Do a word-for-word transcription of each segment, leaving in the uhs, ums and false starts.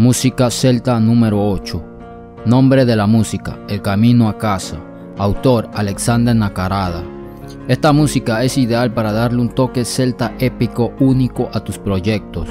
Música celta número ocho. Nombre de la música: El camino a casa. Autor: Alexander Nakarada. Esta música es ideal para darle un toque celta épico único a tus proyectos.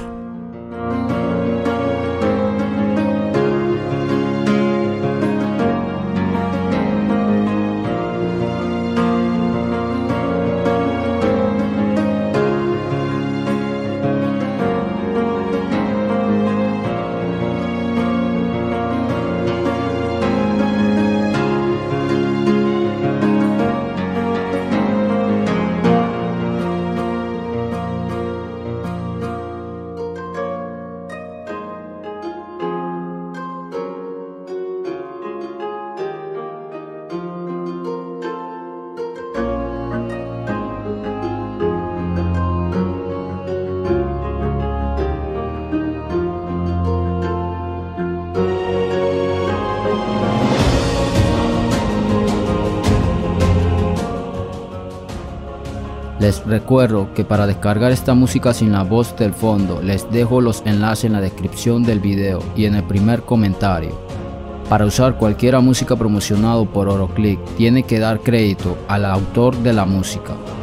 Les recuerdo que para descargar esta música sin la voz del fondo, les dejo los enlaces en la descripción del video y en el primer comentario. Para usar cualquier música promocionado por Oroclick, tiene que dar crédito al autor de la música.